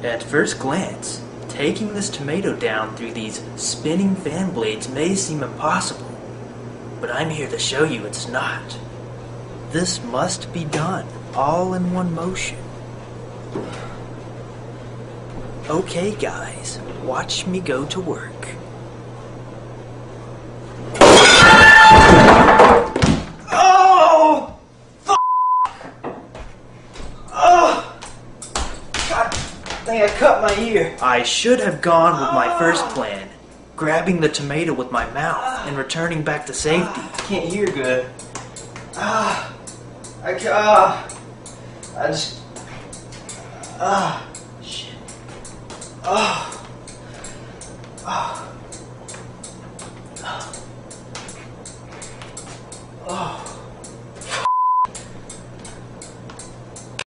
At first glance, taking this tomato down through these spinning fan blades may seem impossible, but I'm here to show you it's not. This must be done all in one motion. Okay guys, watch me go to work. Oh! Oh! God, I think I cut my ear. I should have gone with my first plan, grabbing the tomato with my mouth and returning back to safety. Can't hear good. Shit.